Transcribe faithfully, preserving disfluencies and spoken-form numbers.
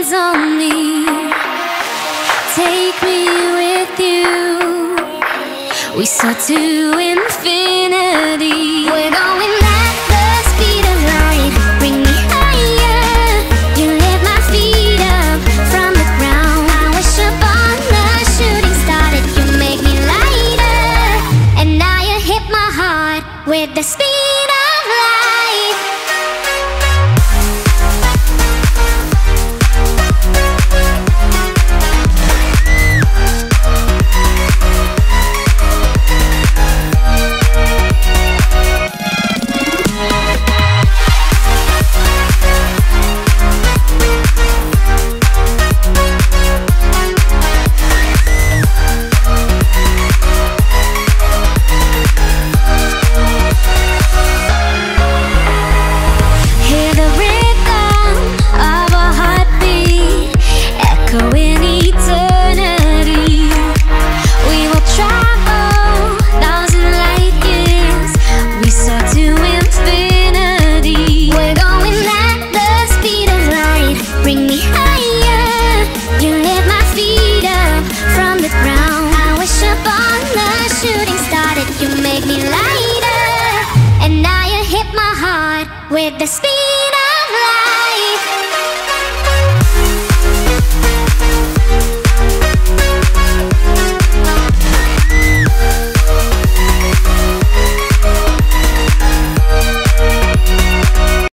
hands on me. Take me with you. We soar to infinity. We're going at the speed of light. Bring me higher. You lift my feet up from the ground. I wish upon the shooting star that you make me lighter. And now you hit my heart with the speed of light. With the speed